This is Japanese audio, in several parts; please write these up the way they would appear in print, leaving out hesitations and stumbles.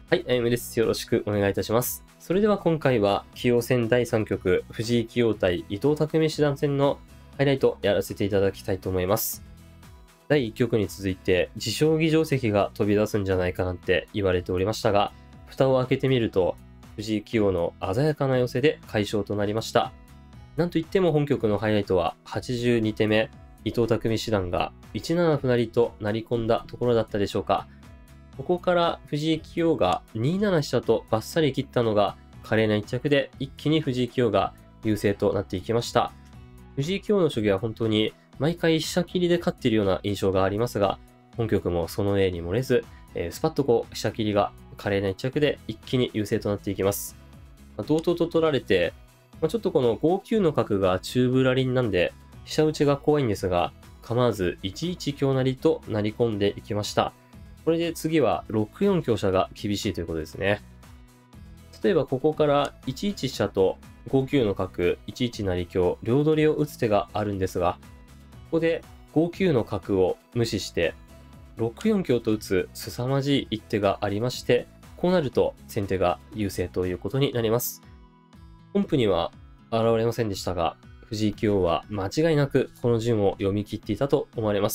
はい、あゆむです。よろしくお願いいたします。それでは今回は、棋王戦第3局、藤井棋王対伊藤匠七段戦のハイライトやらせていただきたいと思います。第1局に続いて、自将棋定石が飛び出すんじゃないかなんて言われておりましたが、蓋を開けてみると、藤井棋王の鮮やかな寄せで快勝となりました。なんといっても本局のハイライトは、82手目、伊藤匠七段が1七歩成と成り込んだところだったでしょうか。ここから藤井棋王が2七飛車とバッサリ切ったのが華麗な一着で一気に藤井棋王が優勢となっていきました。藤井棋王の将棋は本当に毎回飛車切りで勝っているような印象がありますが、本局もその例に漏れず、スパッと飛車切りが華麗な一着で一気に優勢となっていきます。同等と取られて、ちょっとこの5九の角が中ぶらりんなんで、飛車打ちが怖いんですが、構わず1一香成と成り込んでいきました。これで次は6四香車が厳しいということですね。例えばここから1一飛車と5九の角、1一成香、両取りを打つ手があるんですが、ここで5九の角を無視して6四香と打つ凄まじい一手がありまして、こうなると先手が優勢ということになります。本譜には現れませんでしたが、藤井棋王は間違いなくこの順を読み切っていたと思われます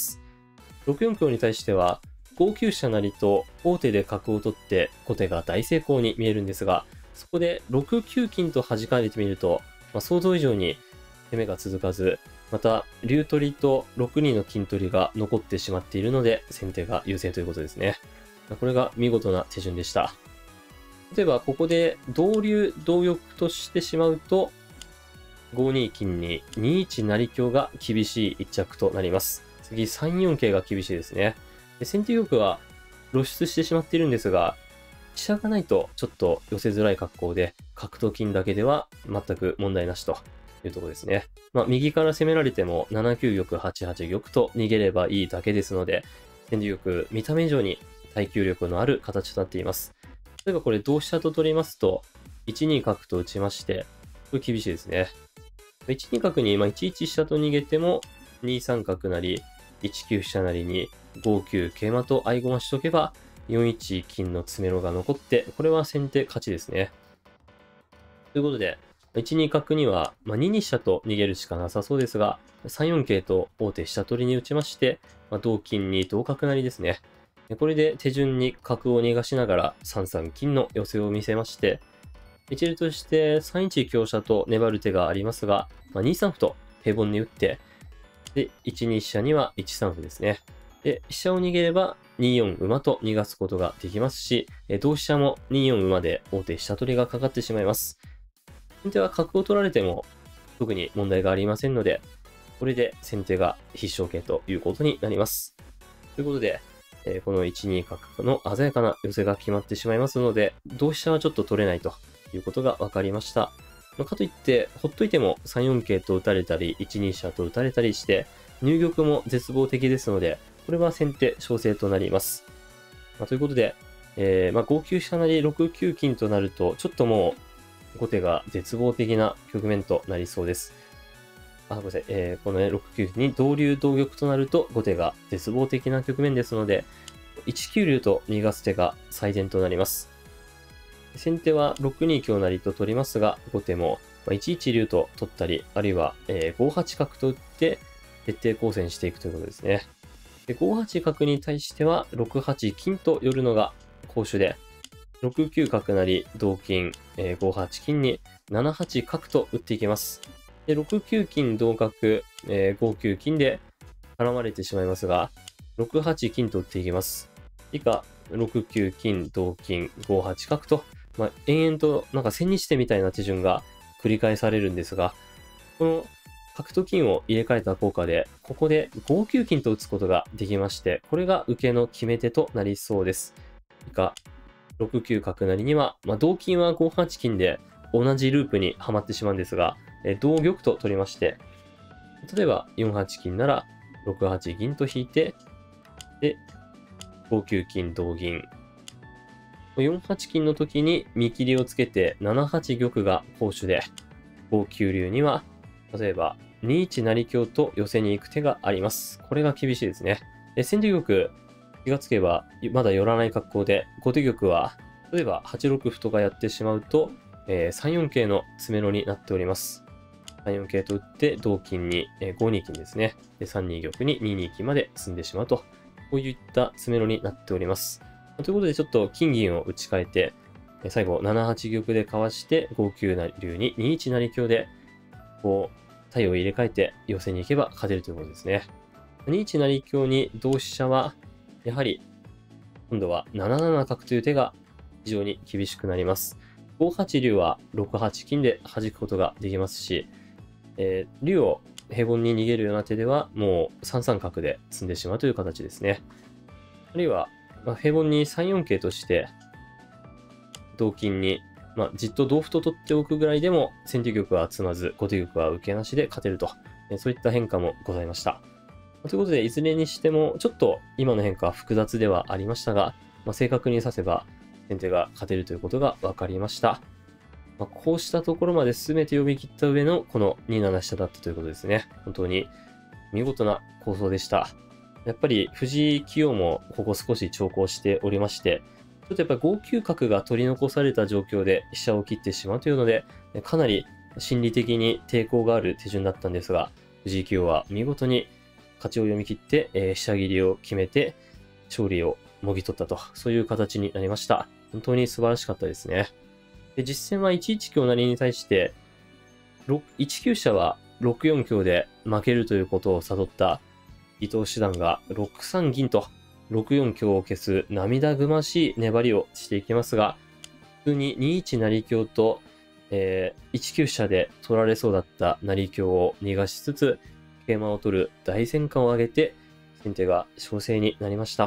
。6四香に対しては5九飛車成と王手で角を取って後手が大成功に見えるんですが、そこで6九金と弾かれてみると、想像以上に攻めが続かず、また竜取りと6二の金取りが残ってしまっているので先手が優勢ということですね。これが見事な手順でした。例えばここで同竜同玉としてしまうと、5二金に2一成香が厳しい一着となります。次3四桂が厳しいですね。で先手玉は露出してしまっているんですが、飛車がないとちょっと寄せづらい格好で、角と金だけでは全く問題なしというところですね。右から攻められても7九玉、8八玉と逃げればいいだけですので、先手玉見た目以上に耐久力のある形となっています。例えばこれ同飛車と取りますと、1二角と打ちまして、これ厳しいですね。1二角に1一飛車と逃げても、2三角成、1九飛車成に5九桂馬と合駒しとけば、4一金の詰めろが残って、これは先手勝ちですね。ということで、1二角には、2二飛車と逃げるしかなさそうですが、3四桂と王手飛車取りに打ちまして、同金に同角成ですね。これで手順に角を逃がしながら3三金の寄せを見せまして、一例として3一香車と粘る手がありますが、2三歩と平凡に打って、で、1二飛車には1三歩ですね。で、飛車を逃げれば2四馬と逃がすことができますし、同飛車も2四馬で王手飛車取りがかかってしまいます。先手は角を取られても特に問題がありませんので、これで先手が必勝形ということになります。ということで、この1二角の鮮やかな寄せが決まってしまいますので、同飛車はちょっと取れないということが分かりました。かといって、ほっといても3四桂と打たれたり、1二飛車と打たれたりして、入玉も絶望的ですので、これは先手勝勢となります。ということで、5九飛車成、6九金となると、ちょっともう後手が絶望的な局面となりそうです。ごめんなさい。このね、6九に同竜同玉となると、後手が絶望的な局面ですので、1九竜と逃がす手が最善となります。先手は6二香成と取りますが、後手も1一竜と取ったり、あるいは5八角と打って徹底抗戦していくということですね。で5八角に対しては6八金と寄るのが攻守で、6九角成、同金、5八金に7八角と打っていきます。で6九金同角、5九金で絡まれてしまいますが、6八金と打っていきます。以下、6九金、同金、5八角と、延々となんか千日手みたいな手順が繰り返されるんですが、この角と金を入れ替えた効果で、ここで5九金と打つことができまして、これが受けの決め手となりそうです。以下、6九角成には、同金は5八金で同じループにはまってしまうんですが、同玉と取りまして、例えば4八金なら6八銀と引いて、で、5九金同銀。4八金の時に見切りをつけて7八玉が攻守で、5九竜には、例えば2一成香と寄せに行く手があります。これが厳しいですね。先手玉、気がつけばまだ寄らない格好で、後手玉は例えば8六歩とかやってしまうと、3四桂の詰めろになっております。3四桂と打って同金に、5二金ですね。で、3二玉に2二金まで進んでしまうと、こういった詰めろになっております。ということで、ちょっと金銀を打ち替えて、最後、7八玉でかわして、5九竜に2一成香で、こう、体を入れ替えて寄せに行けば勝てるということですね。2一成香に同飛車は、やはり、今度は7七角という手が非常に厳しくなります。5八竜は6八金で弾くことができますし、竜を平凡に逃げるような手では、もう3三角で詰んでしまうという形ですね。あるいは、平凡に3四桂として、同金に、じっと同歩と取っておくぐらいでも、先手玉は詰まず、後手玉は受けなしで勝てると、そういった変化もございました。ということで、いずれにしても、ちょっと今の変化は複雑ではありましたが、正確に指せば、先手が勝てるということが分かりました。こうしたところまで全て読み切った上のこの2七飛車だったということですね。本当に見事な構想でした。やっぱり藤井棋王もここ少し長考しておりまして、ちょっとやっぱり5九角が取り残された状況で飛車を切ってしまうというので、かなり心理的に抵抗がある手順だったんですが、藤井棋王は見事に勝ちを読み切って、飛車切りを決めて勝利をもぎ取ったと、そういう形になりました。本当に素晴らしかったですね。で、実戦は1一香成に対して、1九飛車は6四香で負けるということを悟った伊藤七段が6三銀と6四香を消す涙ぐましい粘りをしていきますが、普通に2一成香と、1九飛車で取られそうだった成香を逃がしつつ、桂馬を取る大戦果を上げて、先手が勝勢になりました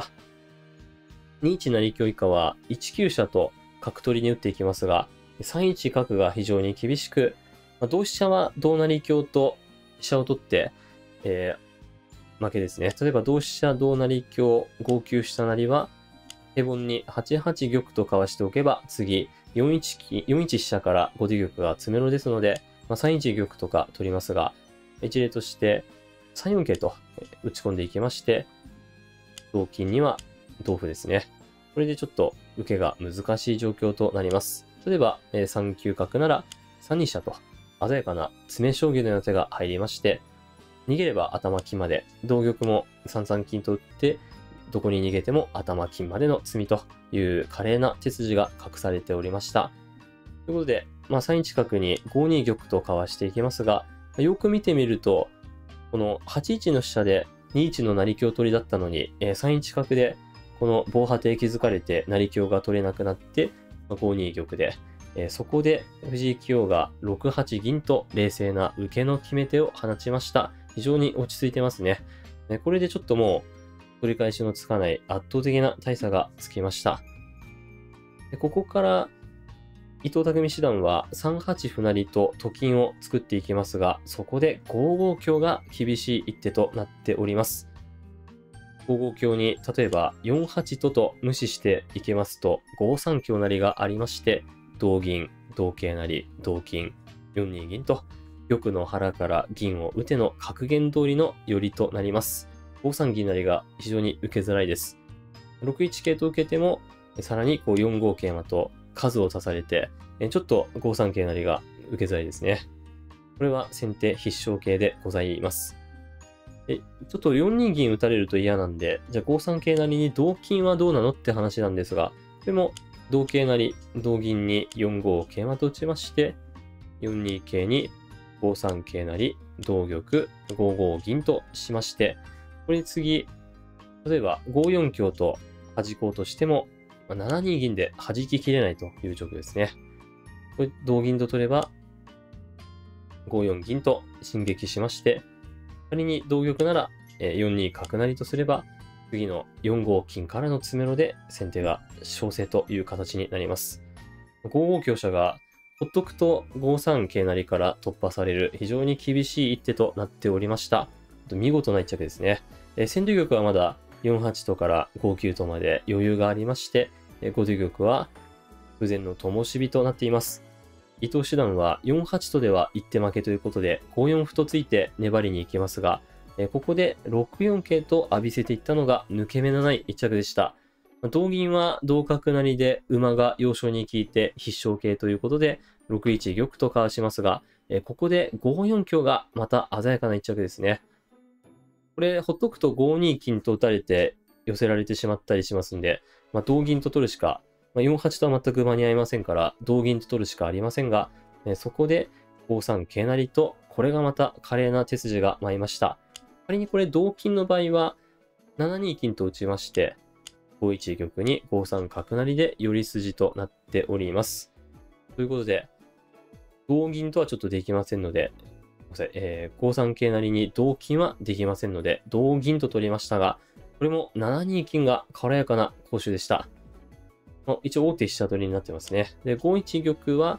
。2一成香以下は1九飛車と角取りに打っていきますが、3一角が非常に厳しく、同飛車は同成香と飛車を取って、負けですね。例えば同飛車同成香5九飛車成は平凡に8八玉とかわしておけば次4一飛車から後手玉が詰めろですので、3一玉とか取りますが、一例として3四桂と打ち込んでいきまして、同金には同歩ですね。これでちょっと受けが難しい状況となります。例えば、3九角なら3二飛車と鮮やかな詰め将棋のような手が入りまして、逃げれば頭金まで、同玉も3三金と打って、どこに逃げても頭金までの詰みという華麗な手筋が隠されておりました。ということで、3一角に5二玉とかわしていきますが、よく見てみると、この8一の飛車で2一の成香取りだったのに、3一角でこの防波堤築かれて成香が取れなくなって、5二玉で、そこで藤井棋王が6八銀と冷静な受けの決め手を放ちました。非常に落ち着いてますね。これでちょっともう取り返しのつかない圧倒的な大差がつきました。ここから伊藤匠七段は3八歩成とと金を作っていきますが、そこで5五香が厳しい一手となっております。5五香に例えば4八とと無視していきますと5三香成がありまして、同銀、同桂成、同金、4二銀と玉の腹から銀を打ての格言通りの寄りとなります。5三銀成が非常に受けづらいです。6一桂と受けても、さらに4五桂馬と数を足されて、ちょっと5三桂成が受けづらいですね。これは先手必勝形でございます。ちょっと4二銀打たれると嫌なんで、じゃあ5三桂成に同金はどうなのって話なんですが、でも同桂成、同銀に4五桂馬と打ちまして、4二桂に5三桂成、同玉、5五銀としまして、これ次、例えば5四香と弾こうとしても、7二銀で弾ききれないという状況ですね。これ同銀と取れば、5四銀と進撃しまして、仮に同玉なら4二角成とすれば、次の4五金からの詰めろで先手が勝勢という形になります。5五香車がほっとくと5三桂成から突破される非常に厳しい一手となっておりました。見事な一着ですね。先手玉はまだ4八とから5九とまで余裕がありまして、後手玉は不前の灯火となっています。伊藤七段は4八とでは一手負けということで5四歩とついて粘りに行きますが、ここで6四桂と浴びせていったのが抜け目のない一着でした。 同銀は同角成で馬が要所に効いて必勝形ということで、6一玉とかわしますが、ここで5四香がまた鮮やかな一着ですね。これ、ほっとくと5二金と打たれて寄せられてしまったりしますんで、同銀と取るしか、4八とは全く間に合いませんから、同銀と取るしかありませんが、そこで5三桂成と、これがまた華麗な手筋が舞いました。仮にこれ同金の場合は、7二金と打ちまして、5一玉に5三角成で寄り筋となっております。ということで、同銀とはちょっとできませんので、5三桂成に同金はできませんので、同銀と取りましたが、これも7二金が軽やかな攻守でした。一応大手飛車取りになってますね。で、5一玉は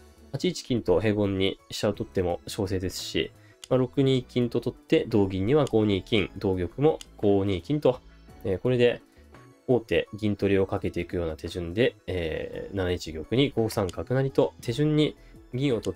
8一金と平凡に飛車を取っても勝勢ですし、6二金と取って同銀には5二金、同玉も5二金と、これで大手銀取りをかけていくような手順で、7一玉に5三角成と手順に銀を取って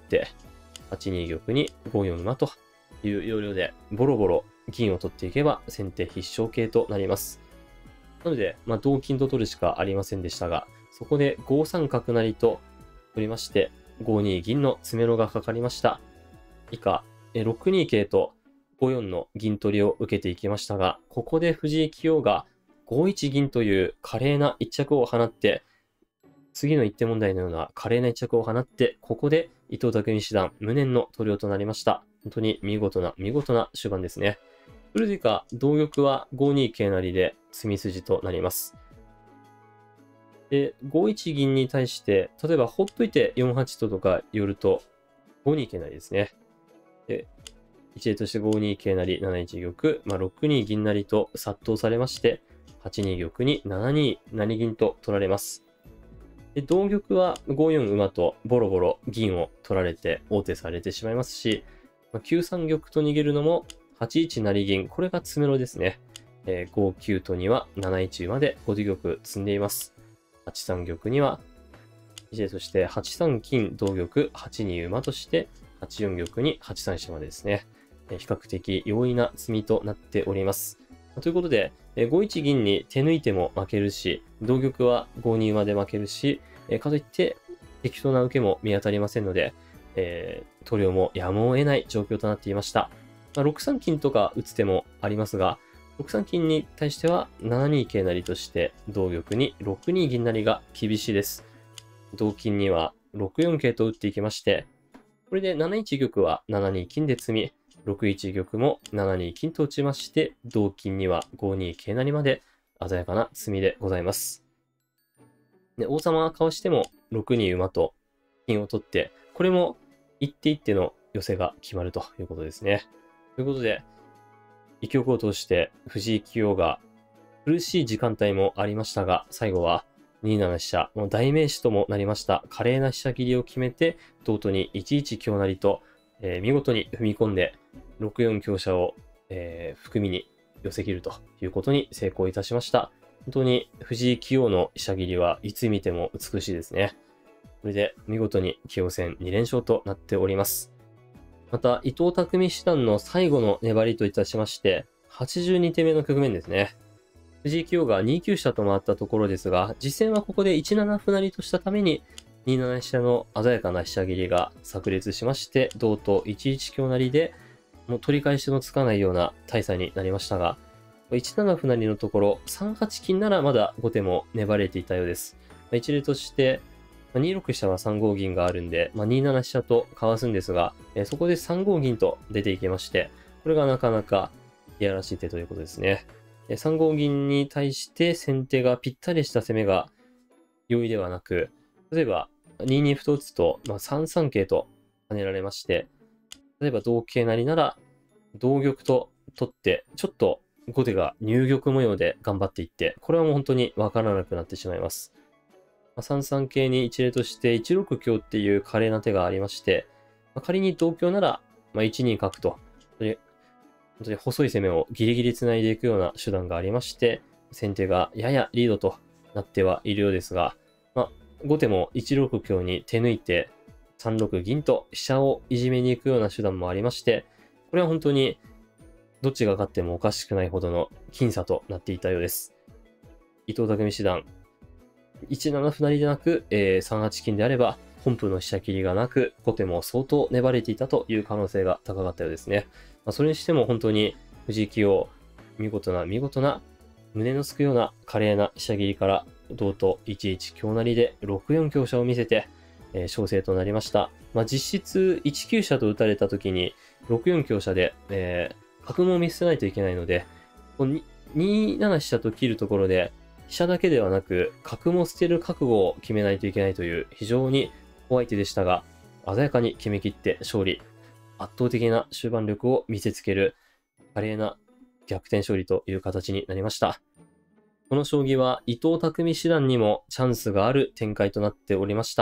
、8二玉に5四馬という要領でボロボロ銀を取っていけば先手必勝形となります。なので、同金と取るしかありませんでしたが、そこで5三角成と取りまして、5二銀の詰めろがかかりました。以下、6二桂と5四の銀取りを受けていきましたが、ここで藤井棋王が5一銀という華麗な一着を放って、次の一手問題のような華麗な一着を放って、ここで伊藤匠七段無念の投了となりました。本当に見事な終盤ですね。それでか、同玉は5二桂成で詰み筋となります。で、5一銀に対して、例えばほっといて4八とか寄ると、5二桂成ですね。で、一例として5二桂成、7一玉、6二銀成と殺到されまして、8二玉に7二成銀と取られます。で、同玉は5四馬とボロボロ銀を取られて王手されてしまいますし、9三玉と逃げるのも8一成銀、これが詰めろですね。5九とには7一馬で後手玉積んでいます。8三玉には、一例として8三金同玉、8二馬として、8四玉に8三飛車までですね。比較的容易な詰みとなっております。ということで、5一銀に手抜いても負けるし、同玉は5二馬で負けるし、かといって適当な受けも見当たりませんので、投了もやむを得ない状況となっていました。6三金とか打つ手もありますが、6三金に対しては7二桂成として同玉に6二銀成が厳しいです。同金には6四桂と打っていきまして、これで7一玉は7二金で詰み、6一玉も7二金と打ちまして、同金には5二桂成まで鮮やかな詰みでございます。で、王様がかわしても6二馬と金を取って、これも一手一手の寄せが決まるということですね。ということで、一局を通して藤井棋王が苦しい時間帯もありましたが、最後は2七飛車の代名詞ともなりました華麗な飛車切りを決めて、同とに1一香成と、見事に踏み込んで6四香車を、含みに寄せ切るということに成功いたしました。本当に藤井棋王の飛車切りはいつ見ても美しいですね。これで見事に棋王戦2連勝となっております。また、伊藤匠七段の最後の粘りといたしまして、82手目の局面ですね。藤井棋王が2九飛車と回ったところですが、実戦はここで1七歩成としたために、2七飛車の鮮やかな飛車切りが炸裂しまして、同と1一香成で、もう取り返しのつかないような大差になりましたが、1七歩成のところ、3八金ならまだ後手も粘れていたようです。一例として、2六飛車は3五銀があるんで、2七飛車とかわすんですが、そこで3五銀と出ていきまして、これがなかなかいやらしい手ということですね。3五銀に対して先手がぴったりした攻めが容易ではなく、例えば2二歩と打つと、3三桂と跳ねられまして、例えば同桂成なら同玉と取って、ちょっと後手が入玉模様で頑張っていって、これはもう本当にわからなくなってしまいます。3三桂に一例として1六香っていう華麗な手がありまして、仮に同香なら1二角と、本当に細い攻めをギリギリ繋いでいくような手段がありまして、先手がややリードとなってはいるようですが、後手も1六香に手抜いて3六銀と飛車をいじめに行くような手段もありまして、これは本当にどっちが勝ってもおかしくないほどの僅差となっていたようです。 伊藤匠七段、1七歩成でなく、3八金であれば、本譜の飛車切りがなく、後手も相当粘れていたという可能性が高かったようですね。それにしても本当に藤井棋王、見事な胸のすくような華麗な飛車切りから、同と1一香成で6四香車を見せて、勝勢となりました。実質1九飛車と打たれた時に6四香車で、角も見捨てないといけないので、2七飛車と切るところで、飛車だけではなく角も捨てる覚悟を決めないといけないという非常に怖い手でしたが、鮮やかに決め切って勝利。圧倒的な終盤力を見せつける華麗な逆転勝利という形になりました。この将棋は伊藤匠七段にもチャンスがある展開となっておりました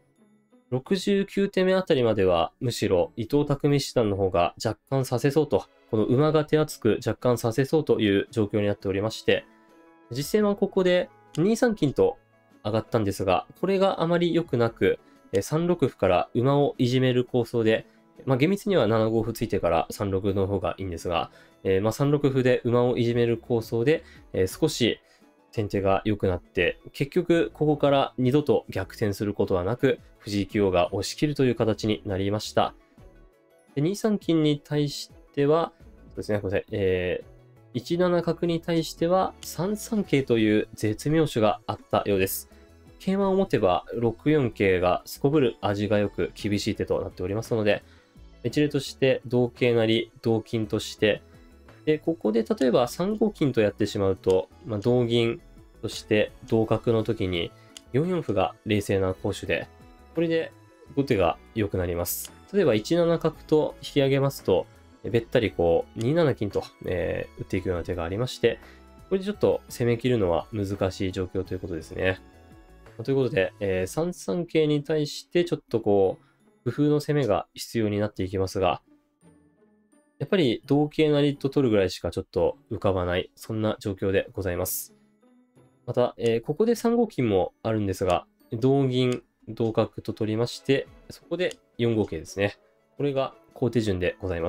。69手目あたりまではむしろ伊藤匠七段の方が若干させそうと、この馬が手厚く若干させそうという状況になっておりまして、実戦はここで2三金と上がったんですが、これがあまり良くなく、3六歩から馬をいじめる構想で、厳密には7五歩ついてから3六の方がいいんですが、3六歩で馬をいじめる構想で、少し先手が良くなって、結局ここから二度と逆転することはなく、藤井棋王が押し切るという形になりました。で2三金に対しては、そうですね、ごめんなさい、1七角に対しては3三桂という絶妙手があったようです。桂馬を持てば6四桂がすこぶる味がよく厳しい手となっておりますので、一例として同桂成、同金として、で、ここで例えば3五金とやってしまうと、同銀、そして同角の時に4四歩が冷静な攻守で、これで後手が良くなります。例えば1七角と引き上げますと、べったりこう2七金と、打っていくような手がありまして、これでちょっと攻め切るのは難しい状況ということですね。ということで、3三桂に対してちょっとこう、工夫の攻めが必要になっていきますが、やっぱり同桂成と取るぐらいしかちょっと浮かばない、そんな状況でございます。また、ここで3五金もあるんですが、同銀、同角と取りまして、そこで4五桂ですね。これが好手順でございます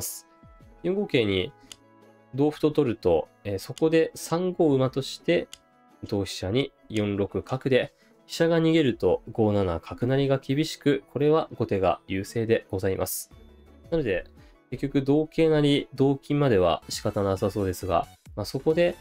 。4五桂に同歩と取ると、そこで3五馬として、同飛車に4六角で、飛車が逃げると5七角成が厳しく、これは後手が優勢でございます。なので、結局同桂成、同金までは仕方なさそうですが、そこで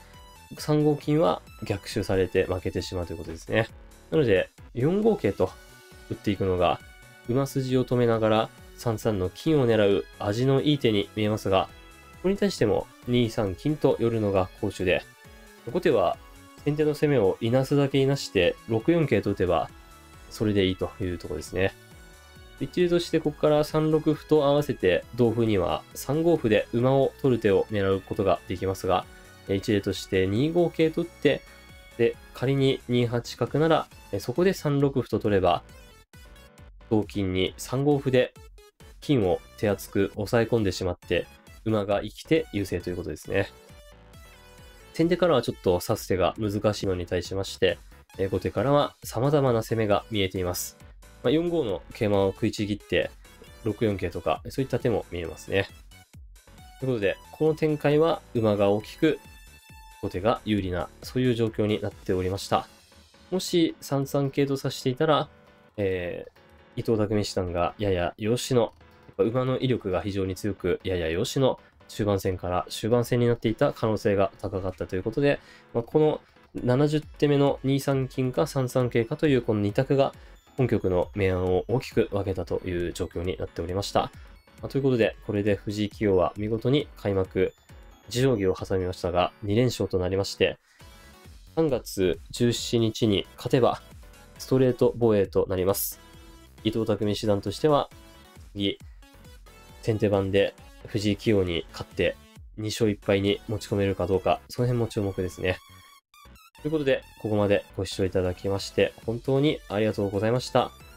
3五金は逆襲されて負けてしまうということですね。なので、4五桂と打っていくのが、馬筋を止めながら3三の金を狙う味のいい手に見えますが、これに対しても2三金と寄るのが好手で、後手は先手の攻めをいなすだけいなして6四桂と打てば、それでいいというところですね。一例としてここから3六歩と合わせて同歩には3五歩で馬を取る手を狙うことができますが、一例として2五桂と打って、で、仮に2八角なら、そこで3六歩と取れば、同金に3五歩で金を手厚く押さえ込んでしまって、馬が生きて優勢ということですね。先手からはちょっと指す手が難しいのに対しまして、後手からは様々な攻めが見えています。4五の桂馬を食いちぎって、6四桂とか、そういった手も見えますね。ということで、この展開は馬が大きく、後手が有利な、そういう状況になっておりました。もし3三桂と指していたら、伊藤匠七段がやや養子の、馬の威力が非常に強く、やや養子の中盤戦から終盤戦になっていた可能性が高かったということで、この70手目の2三金か3三桂かというこの2択が、本局の明暗を大きく分けたという状況になっておりました。ということで、これで藤井棋王は見事に開幕、持将棋を挟みましたが、2連勝となりまして、3月17日に勝てば、ストレート防衛となります。伊藤匠七段としては、次、先手番で藤井棋王に勝って、2勝1敗に持ち込めるかどうか、その辺も注目ですね。ということで、ここまでご視聴いただきまして、本当にありがとうございました。